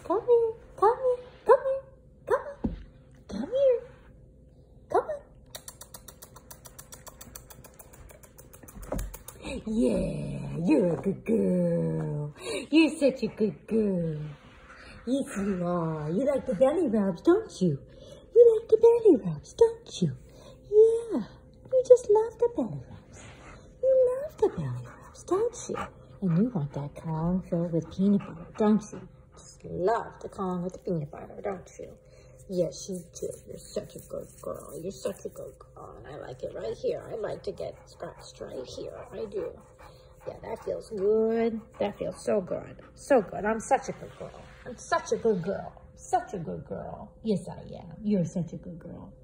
Come here. Come here. Come here. Come on. Come here. Come on. Yeah, you're a good girl. You're such a good girl. Yes, you are. You like the belly rubs, don't you? You like the belly rubs, don't you? Yeah, you just love the belly rubs. You love the belly rubs, don't you? And you want that Kong filled with peanut butter, don't you? Just love the Kong with the peanut butter, don't you? Yes, you do. You're such a good girl. You're such a good girl. And I like it right here. I like to get scratched right here. I do. Yeah, that feels good. That feels so good. So good. I'm such a good girl. I'm such a good girl. Such a good girl. Yes, I am. You're such a good girl.